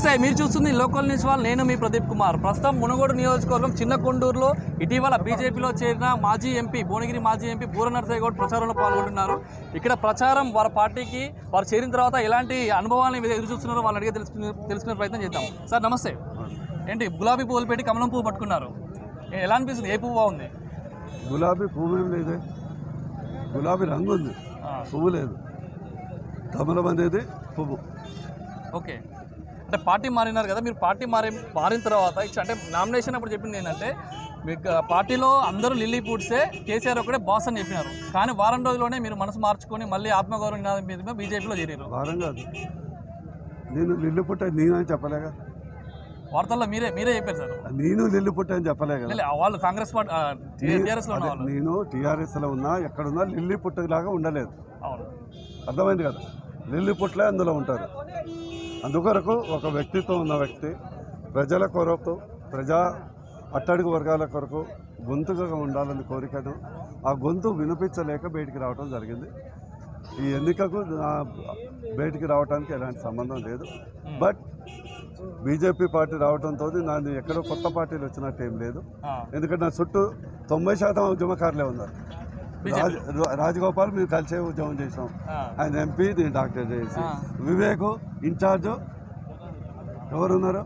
నమస్తే, మీరు చూస్తుంది లోకల్ న్యూస్ వాల్. నేను మీ ప్రదీప్ కుమార్. ప్రస్తుతం మునుగోడు నియోజకవర్గం చిన్నకొండూరులో ఇటీవల బీజేపీలో చేరిన మాజీ ఎంపీ భువనగిరి మాజీ ఎంపీ బూర నరసయ్య గౌడ్ ప్రచారంలో పాల్గొంటున్నారు. ఇక్కడ ప్రచారం వారి పార్టీకి వారు చేరిన తర్వాత ఎలాంటి అనుభవాలను ఎదురు చూస్తున్నారో వాళ్ళని అడిగే తెలుసుకునే ప్రయత్నం చేద్దాం. సార్ నమస్తే. ఏంటి గులాబీ పువ్వులు పెట్టి కమలం పువ్వు పట్టుకున్నారు, ఎలా అనిపిస్తుంది? ఏ పువ్వు బాగుంది? గులాబీ పువ్వు ఏం లేదు, గులాబీ రంగు ఉంది, పువ్వు లేదు. కమలం అనేది పువ్వు. ఓకే, అంటే పార్టీ మారినారు కదా, మీరు పార్టీ మారిన తర్వాత అంటే నామినేషన్ అప్పుడు చెప్పింది ఏంటంటే మీకు పార్టీలో అందరూ లిల్లీ పూడ్సే, కేసీఆర్ ఒకటే బాస్ అని చెప్పినారు. కానీ వారం రోజుల్లోనే మీరు మనసు మార్చుకొని మళ్ళీ ఆత్మగౌరవం నినాదం మీద బీజేపీలో చేరారు. వారం కాదు, నేను లిల్లు పుట్ట నేనని చెప్పలేగా. వార్తల్లో మీరే చెప్పారు సార్. నేను లిల్లు పుట్ట అని చెప్పలేగా. వాళ్ళు కాంగ్రెస్ పార్టీ టీఆర్ఎస్లో ఉన్నారు. నేను టీఆర్ఎస్లో ఉన్నా, ఎక్కడున్నా లిల్లీ పుట్టలాగా ఉండలేదు. అవును, అర్థమైంది కదా. లిల్లీ పుట్టలే అందులో ఉంటారు. అందుకొరకు ఒక వ్యక్తిత్వం ఉన్న వ్యక్తి ప్రజల కొరకు, ప్రజా అట్టడుగు వర్గాల కొరకు గొంతుగా ఉండాలని కోరికను, ఆ గొంతు వినిపించలేక బయటికి రావడం జరిగింది. ఈ ఎన్నికకు బయటికి రావడానికి ఎలాంటి సంబంధం లేదు. బట్ బీజేపీ పార్టీ రావడంతో నాది ఎక్కడో కొత్త పార్టీలు వచ్చినట్టు ఏం లేదు. ఎందుకంటే నా చుట్టూ 90% ఉద్యమకారులే ఉన్నారు. రాజగోపాల్ మేము కలిసే ఉద్యమం చేసాం. ఆయన ఎంపీ, నేను డాక్టర్ చేసి, వివేక్ ఇన్ఛార్జ్ ఎవరున్నారు,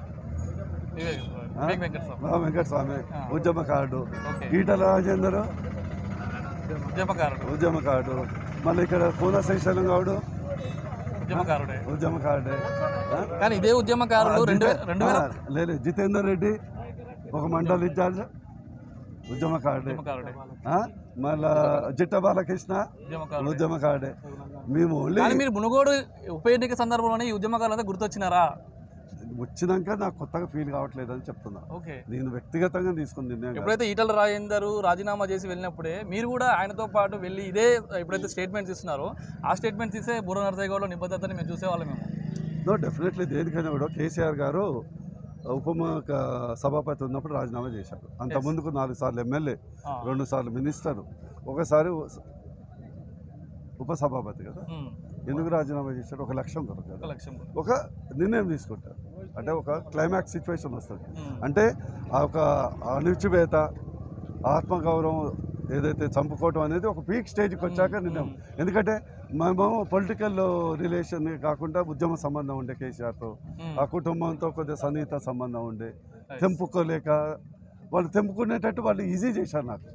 వెంకటస్వామి ఉద్యమకారుడు, ఈటల రాజేందర్ ఉద్యమకారుడు, మళ్ళీ ఇక్కడ పూన శ్రీశైలం గౌడు ఉద్యమకారుడే. కానీ ఇదే ఉద్యమకారులు లేదు, జితేందర్ రెడ్డి ఒక మండల్ ఇన్ఛార్జ్ ఉద్యమకారుడే. మళ్ళా జిట్ట బాలకృష్ణ ఉద్యమకారుడే. మేము మీరు మునుగోడు ఉప ఎన్నిక సందర్భంలోనే ఈ ఉద్యమకారులంతా గుర్తొచ్చినారా? వచ్చినాక నాకు కొత్తగా ఫీల్ కావట్లేదు అని చెప్తున్నా. నేను వ్యక్తిగతంగా తీసుకుని నిర్ణయం. ఎప్పుడైతే ఈటల రాజేందర్ రాజీనామా చేసి వెళ్ళినప్పుడే మీరు కూడా ఆయనతో పాటు వెళ్ళి ఇదే ఎప్పుడైతే స్టేట్మెంట్స్ ఇస్తున్నారో ఆ స్టేట్మెంట్స్ ఇస్తే బూర నరసయ్య గౌడ్లో నిబద్ధతని మేము చూసేవాళ్ళం. మేము డెఫినెట్లీ దేనికైనా కూడా కేసీఆర్ గారు ఉప సభాపతి ఉన్నప్పుడు రాజీనామా చేశారు. అంతకుముందుకు 4 సార్లు ఎమ్మెల్యే, 2 సార్లు మినిస్టర్, ఒకసారి ఉపసభాపతి కదా. ఎందుకు రాజీనామా చేశారు? ఒక లక్ష్యం దొరకదు, ఒక నిర్ణయం తీసుకుంటారు. అంటే ఒక క్లైమాక్స్ సిచ్యువేషన్ వస్తుంది. అంటే ఆ ఒక అణిచివేత, ఆత్మగౌరవం ఏదైతే చంపుకోవటం అనేది ఒక పీక్ స్టేజ్కి వచ్చాక నిర్ణయం. ఎందుకంటే మేము పొలిటికల్ రిలేషన్ కాకుండా ఉద్యమ సంబంధం ఉండే కేసీఆర్తో, ఆ కుటుంబంతో కొద్దిగా సన్నిహిత సంబంధం ఉండే, తెంపుకోలేక వాళ్ళు తెంపుకునేటట్టు వాళ్ళు ఈజీ చేశారు నాకు.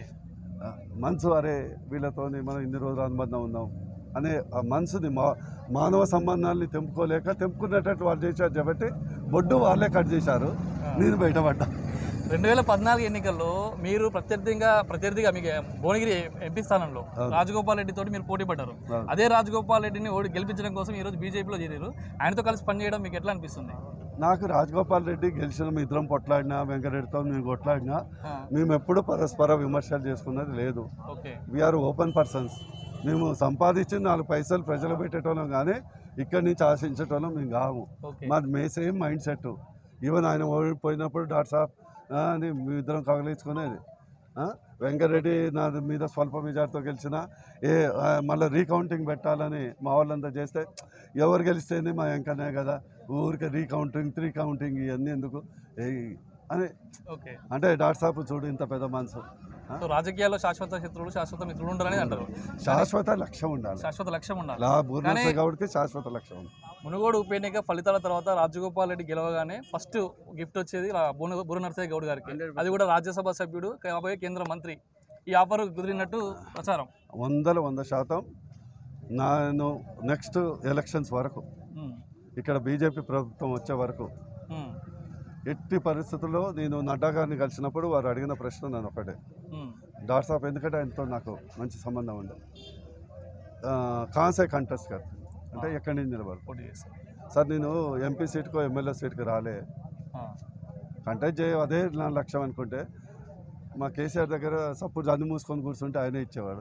మనసు, అరే వీళ్ళతో మనం ఇన్ని రోజులు అనుబంధం ఉన్నాం అనే ఆ మనసుని, మానవ సంబంధాలని తెంపుకునేటట్టు వాళ్ళు చేశారు. కాబట్టి బొడ్డు వాళ్ళే కట్ చేశారు, నేను బయటపడ్డా. 2014 ఎన్నికల్లో మీరు ప్రత్యర్థిగా మీకు భువనగిరి ఎంపీ స్థానంలో రాజగోపాల్ రెడ్డి తోటి మీరు పోటీ పడ్డారు. అదే రాజగోపాల్ రెడ్డిని గెలిపించడం కోసం ఈరోజు బీజేపీలో చేరారు. ఆయనతో కలిసి పనిచేయడం మీకు ఎట్లా అనిపిస్తుంది? నాకు రాజగోపాల్ రెడ్డి గెలిచిన మీ ఇద్దరం కొట్లాడినా, వెంకటరెడ్డితో మేము కొట్లాడినా, మేము ఎప్పుడు పరస్పర విమర్శలు చేసుకున్నది లేదు. We're open persons. మేము సంపాదించి 4 పైసలు ప్రజలు పెట్టేటోళ్ళం, కానీ ఇక్కడి నుంచి ఆశించేటోళ్ళం మేము కాము. మాది సేమ్ మైండ్ సెట్. ఈవెన్ ఆయన ఓడిపోయినప్పుడు డాట్సాప్ అని మీ ఇద్దరం కగిలించుకునేది. వెంకటరెడ్డి నా మీద స్వల్ప మెజార్టీతో గెలిచిన మళ్ళీ రీకౌంటింగ్ పెట్టాలని మా వాళ్ళంతా చేస్తే, ఎవరు గెలిస్తేనే మా వెంకనే కదా, ఊరికే రీకౌంటింగ్ 3 కౌంటింగ్ ఇవన్నీ ఎందుకు అని. అంటే డాట్సాప్ చూడు ఇంత పెద్ద మనసు. రాజకీయాల్లో శాశ్వత శత్రువులు, శాశ్వత మిత్రులు ఉండాలని అంటారు. శాశ్వత లక్ష్యం ఉండాలి, శాశ్వత లక్ష్యం ఉండాలి. కాబట్టి శాశ్వత లక్ష్యం ఉంది. మునుగోడు ఉప ఎన్నిక ఫలితాల తర్వాత రాజగోపాల్ రెడ్డి గెలవగానే ఫస్ట్ గిఫ్ట్ వచ్చేది బూర నరసయ్య గౌడ్ గారికి. అది కూడా రాజ్యసభ సభ్యుడు, కాబోయే కేంద్ర మంత్రి. ఈ ఆఫర్ కుదిరినట్టు ప్రచారం. 100% నేను నెక్స్ట్ ఎలక్షన్స్ వరకు, ఇక్కడ బీజేపీ ప్రభుత్వం వచ్చే వరకు, ఎట్టి పరిస్థితుల్లో నేను నడ్డా గారిని కలిసినప్పుడు వారు అడిగిన ప్రశ్న నేను ఒకటే, డాట్సాప్, ఎందుకంటే ఆయనతో నాకు మంచి సంబంధం ఉండే, కాన్సే కంటెస్ట్ గారు అంటే ఎక్కడి నుంచి నిలబడి సార్ నేను ఎంపీ సీట్కో ఎమ్మెల్యే సీట్కి రాలే, కంటెస్ట్ చేయ అదే నా లక్ష్యం అనుకుంటే, మా కేసీఆర్ దగ్గర సపోజ్ అన్ని మూసుకొని కూర్చుంటే ఆయనే ఇచ్చేవాడు,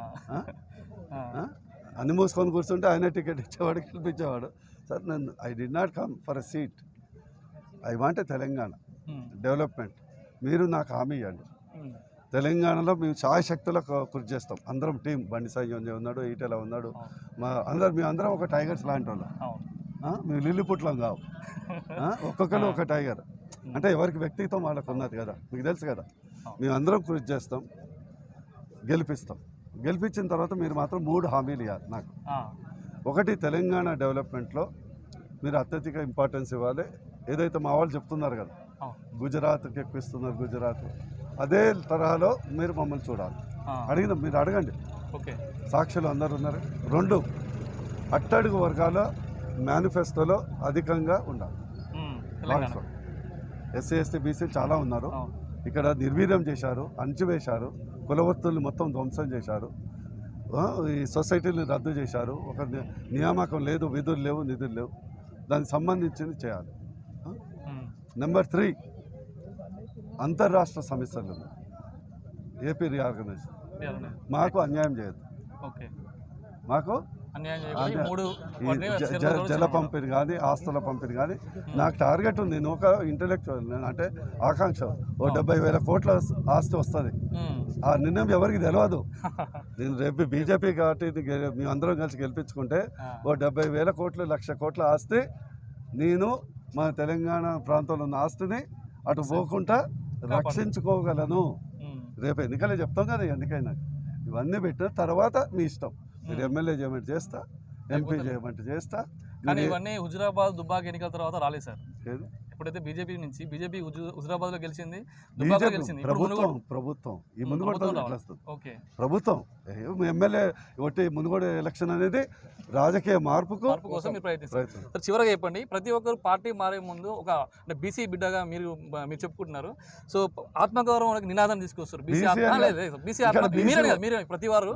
అన్ని మూసుకొని కూర్చుంటే ఆయనే టికెట్ ఇచ్చేవాడు, గెలిపించేవాడు. సార్ నేను I did not come for a seat, I want a Telangana development. మీరు నాకు హామీ ఇవ్వండి. తెలంగాణలో మేము శాయశక్తుల కృషి చేస్తాం. అందరం టీం, బండి సంజయ్ ఉన్నాడు, ఈటెల ఉన్నాడు, మేము అందరం ఒక టైగర్స్ లాంటి వాళ్ళం. మేము లిల్లిపుట్లం కావు. ఒక్కొక్కరు ఒక టైగర్. అంటే ఎవరికి వ్యక్తిత్వం వాళ్ళకు ఉన్నది కదా, మీకు తెలుసు కదా. మేమందరం కృషి చేస్తాం, గెలిపిస్తాం. గెలిపించిన తర్వాత మీరు మాత్రం 3 హామీలు ఇవ్వాలి నాకు. ఒకటి, తెలంగాణ డెవలప్మెంట్లో మీరు అత్యధిక ఇంపార్టెన్స్ ఇవ్వాలి. ఏదైతే మా వాళ్ళు చెప్తున్నారు కదా, గుజరాత్కి ఎక్కిస్తున్నారు, గుజరాత్ అదే తరహాలో మీరు మమ్మల్ని చూడాలి. అడిగిన మీరు అడగండి, సాక్షులు అందరు ఉన్నారు. 2, అట్టడుగు వర్గాల మేనిఫెస్టోలో అధికంగా ఉండాలి. ఎస్సీ ఎస్టీ బీసీ చాలా ఉన్నారు, ఇక్కడ నిర్వీర్యం చేశారు, అణచివేశారు, కులవృత్తుల్ని మొత్తం ధ్వంసం చేశారు, ఈ సొసైటీని రద్దు చేశారు. ఒక నియామకం లేదు, విధులు లేవు, నిధులు లేవు. దానికి సంబంధించింది చేయాలి. నెంబర్ 3, అంతర్రాష్ట్ర సమస్యలు ఉన్నాయి. ఏపీ రీఆర్గనైజేషన్ మాకు అన్యాయం చేయదు. మాకు జల పంపిణీ కానీ, ఆస్తుల పంపిణీ కానీ నాకు టార్గెట్ ఉంది. నేను ఒక ఇంటలెక్చువల్, అంటే ఆకాంక్ష. 70,000 కోట్ల ఆస్తి వస్తుంది. ఆ నిర్ణయం ఎవరికి తెలియదు. నేను రేపు బీజేపీ కాబట్టి మేము అందరం కలిసి గెలిపించుకుంటే 70,000 కోట్లు, 1,00,000 కోట్ల ఆస్తి నేను మన తెలంగాణ ప్రాంతంలో ఉన్న ఆస్తిని అటు పోకుండా రక్షించుకోగలను. రేపు ఎన్నికలే చెప్తాం కదా, ఎన్నికైనా ఇవన్నీ పెట్టిన తర్వాత మీ ఇష్టం. మీరు ఎమ్మెల్యే చేయమంటే చేస్తా, ఎంపీ చేయమంటే చేస్తా. కానీ ఇవన్నీ హుజురాబాద్ దుబ్బాక ఎన్నికల తర్వాత రాలేదు సార్. ఎప్పుడైతే బీజేపీ నుంచి హుజురాబాద్ లో గెలిచింది, ప్రభుత్వం ఈ మునుగోడు ప్రభుత్వం ఎమ్మెల్యే ఒకటి మునుగోడు ఎలక్షన్ అనేది రాజకీయ మార్పు కోసం మీరు ప్రయత్నిస్తారు. చివరిగా చెప్పండి, ప్రతి ఒక్కరు పార్టీ మారే ముందు ఒక అంటే బీసీ బిడ్డగా మీరు చెప్పుకుంటున్నారు. సో ఆత్మగౌరవం నినాదం తీసుకొస్తారు. ప్రతి వారు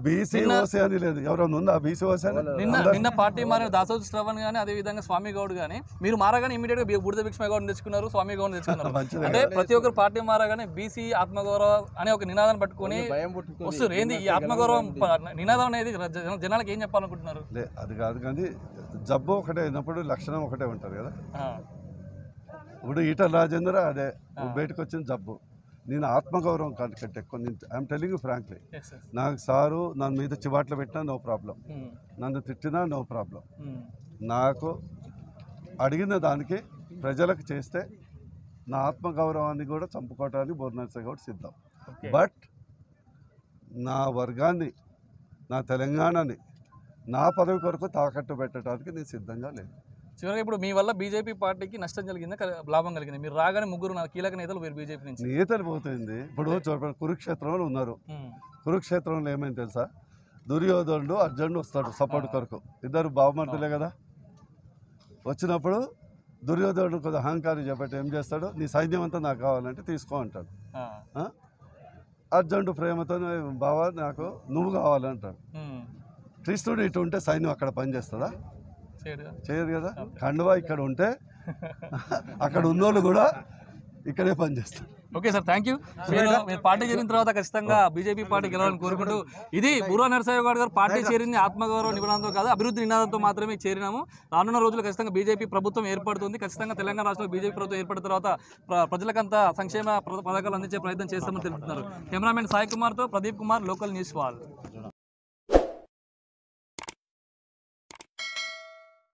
నిన్న పార్టీ మారిన దాసోజు శ్రవణ్ గానీ, అదే విధంగా స్వామి గౌడ్ గానీ, మీరు మారగానే ఇమీడియట్ గా బుడిద భిక్షమ గౌడ్ తెచ్చుకున్నారు, స్వామి గౌడ్ తెచ్చుకున్నారు. అంటే ప్రతి ఒక్కరు పార్టీ మారగానే బీసీ ఆత్మగౌరవం అనే ఒక నినాదాన్ని పట్టుకొని వస్తారు. ఏంది ఈ ఆత్మగౌరవం నినాదం అనేది జనాలకు ఏం చెప్పాలనుకుంటున్నారు? అది కాదు, కానీ జబ్బు ఒకటే అయినప్పుడు లక్షణం ఒకటే ఉంటుంది కదా. ఇప్పుడు ఈటల రాజేంద్ర అదే బయటకు వచ్చిన జబ్బు. నేను ఆత్మగౌరవం కంటే ఎక్కువ, ఐఎమ్ టెలింగ్ యూ ఫ్రాంక్లీ, నాకు సారు నన్ను మీద చివాట్లు పెట్టినా నో ప్రాబ్లం, నన్ను తిట్టినా నో ప్రాబ్లం. నాకు అడిగిన దానికి ప్రజలకు చేస్తే నా ఆత్మగౌరవాన్ని కూడా చంపుకోవటానికి బోర్నర్సే కూడా సిద్ధం. బట్ నా వర్గాన్ని, నా తెలంగాణని, నా పదవి కొరకు తాకట్టు పెట్టడానికి నేను సిద్ధంగా లేదు. చివరిగా ఇప్పుడు మీ వల్ల బీజేపీ పార్టీకి నష్టం జరిగిందా, లాభం కలిగింది? మీరు రాగానే 3 కీలక నేతలు వేరు బీజేపీ నుంచి. నేతలు పోతుంది. ఇప్పుడు కురుక్షేత్రంలో ఉన్నారు. కురుక్షేత్రంలో ఏమైంది తెలుసా? దుర్యోధనుడు, అర్జునుడు వస్తాడు సపోర్ట్ కొరకు. ఇద్దరు బావమర్దులే కదా. వచ్చినప్పుడు దుర్యోధనుడు కొద్దిగా అహంకారం చెప్పట్టి ఏం చేస్తాడు, నీ సైన్యం అంతా నాకు కావాలంటే తీసుకో అంటాడు. అర్జునుడు ప్రేమతో, బావా నాకు నువ్వు కావాలంటాడు. కృష్ణుడు ఇటు ఉంటే సైన్యం అక్కడ పనిచేస్తుందా? చేయదు కదా. ఖండవా ఇక్కడ ఉంటే అక్కడ ఉన్నోళ్ళు కూడా ఇక్కడే పనిచేస్తారు. Okay sir, thank you. మీరు పార్టీ చేరిన తర్వాత ఖచ్చితంగా బీజేపీ పార్టీ గెలవాలని కోరుకుంటూ, ఇది బూరా నరసయ్య గౌడ్ గారు పార్టీ చేరింది ఆత్మగౌరవ నినాదంతో కాదు, అభివృద్ధి నినాదంతో మాత్రమే చేరినాము. రానున్న రోజులు ఖచ్చితంగా బీజేపీ ప్రభుత్వం ఏర్పడుతుంది. ఖచ్చితంగా తెలంగాణ రాష్ట్రంలో బీజేపీ ప్రభుత్వం ఏర్పడిన తర్వాత ప్రజలకంతా సంక్షేమ పథకాలు అందించే ప్రయత్నం చేస్తామని తెలుపుతున్నారు. కెమెరామెన్ సాయి కుమార్తో Pradeep Kumar, local news wall.